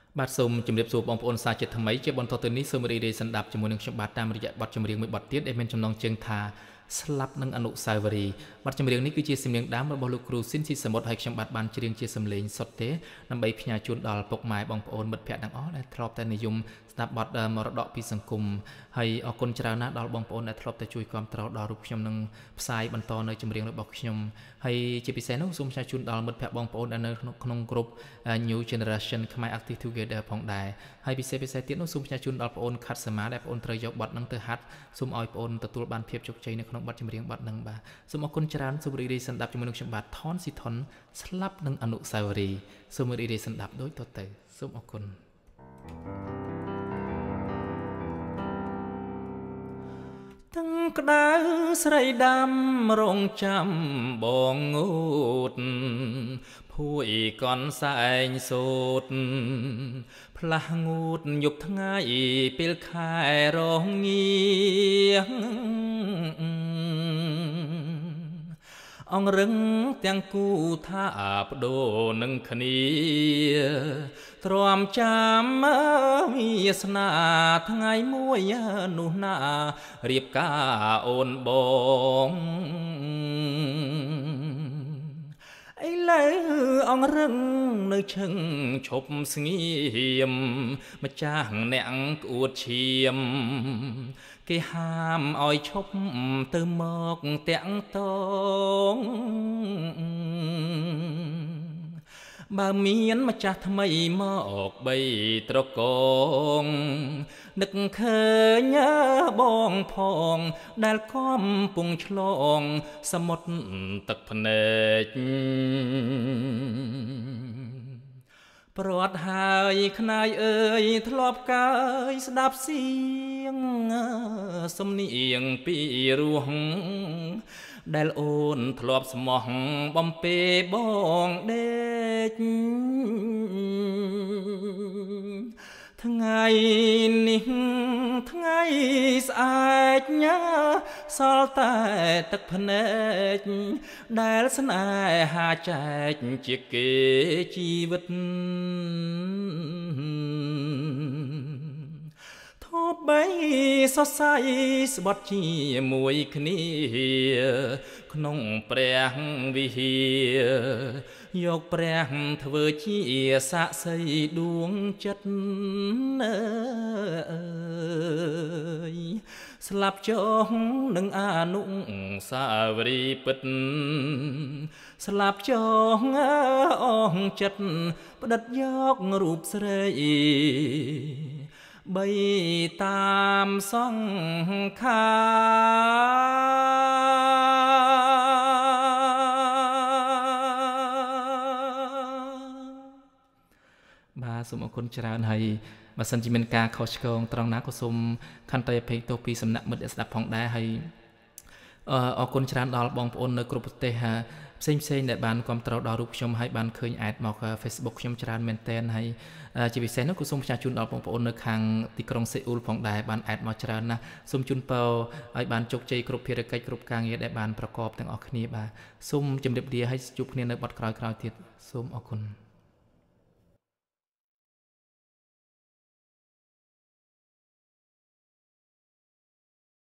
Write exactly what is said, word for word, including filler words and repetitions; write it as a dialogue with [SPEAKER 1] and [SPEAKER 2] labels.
[SPEAKER 1] បាទសូមជម្រាបសួរបងប្អូនសាជាថ្មីជាបន្តទៅនេះសូមរីករាយស្ដាប់ជាមួយនឹងខ្ញុំបាទតាមរយៈបទចម្រៀងមួយបទទៀតដែលមានចំណងជើងថាស្លាប់នឹងអនុស្សាវរីយ៍បទចម្រៀងនេះគឺជាសំនៀងដើមរបស់លោកគ្រូស៊ីនស៊ីសមុទ្រហើយខ្ញុំបាទបានច្រៀងជាសំឡេងសុទ្ធទេដើម្បីផ្ញើជូនដល់ពុកម៉ែបងប្អូនមិត្តភ័ក្តិទាំងអស់ដែលធ្លាប់តែនិយមស្ដាប់បទមរតកពីសង្គមហើយអរគុណច្រើនណាស់ដល់បងប្អូនដែលធ្លាប់តែជួយគាំទ្រដល់រូបខ្ញុំនឹងផ្សាយបន្តនៅចម្រៀងរបស់ខ្ញុំហើយជាពិសេសនោះសូមផ្សាយជូនដល់មិត្តភ័ក្តិបងប្អូនដែលនៅក្នុងក្រុម New Generation ខ្មែរ Active Together ផងដែរហើយពិសេសពិសេសទៀតនោះសូមផ្សាយជូនដល់បងប្អូនខាត់សមាដែលបងប្អូនត្រូវយកបទនឹងទៅហាត់សូមឲ្យបងប្អូនទទួលបានភាពជោគជ័យនៅក្នុងបទចម្រៀងបទនឹងបាទសូមអរគុណច្រើនសូមរីករាយស្ដាប់ជាមួយនឹងខ្ញុំបាទថនស៊ីថនស្លាប់នឹងអនុស្សាវរីយ៍សូមរីករាយស្ដាប់ដូចតទៅសូមអរគុណទាំងក្តៅស្រីដាំរងចាំបងងូតភួយកនសែងសូតផ្លាស់ងូតយប់ថ្ងៃពេលខែរងងាអងរឹងទាំងគូថាបដូរនឹងគ្នាទ្រាំចាំវាសនាថ្ងៃមួយនោះណារៀបការអូនបងឥឡូវអងរឹងនៅឈឹងឈប់ស្ងៀមម្ចាស់អ្នកក្អួតឈាមគេហាមឲ្យឈប់ទៅមកតាក់តងបើមានម្ចាស់ថ្មីមកបីត្រកងនឹកឃើញបងផងដែលកំពុងឆ្លងសមុទ្រទឹកភ្នែកព្រាត់ហើយខ្នាយអើយធ្លាប់កាយស្ដាប់សៀងសំនៀងពីរោះដែលអូនធ្លាប់ស្មោះបំពេបងដេកថ្ងៃនេះថ្ងៃស្អែកញ៉ាសល់តែទឹកភ្នែកដែលស្នេហាចែកជាគេជីវិតធូបបីសរសៃស្បត់ជាមួយគ្នាក្នុងព្រះវិហារយកព្រះធ្វើជាសាក្សីដួងចិត្តអើយស្លាប់ចុះនឹងអនុស្សាវរីយ៍ពិតស្លាប់ចុះអងចិត្តផ្ដិតយករូបស្រីបីតាមសង្ខាបាទសូមអរគុណច្រើនហើយបើសិនជាមានការខុសឆ្គងត្រង់ណាក៏សូមខន្តីអភ័យទោសពីសំណាក់មិត្តអ្នកស្ដាប់ផងដែរហើយអរគុណច្រើនដល់បងប្អូននៅគ្រប់ប្រទេសផ្សេងផ្សេងដែលបានគាំទ្រដល់រូបខ្ញុំហើយបានឃើញអេដមក Facebook ខ្ញុំច្រើនមែនទែនហើយជាពិសេសនោះក៏សូមផ្សាយជូនដល់បងប្អូននៅខាងទីក្រុងសេអ៊ូលផងដែរបានអេដមកច្រើនណាស់សូមជូនពរឲ្យបានជោគជ័យគ្រប់ភារកិច្ចគ្រប់ការងារដែលបានប្រកបទាំងអស់គ្នាបាទសូមជម្រាបលាហើយជួបគ្នានៅបទក្រោយៗទៀតសូមអរគុណ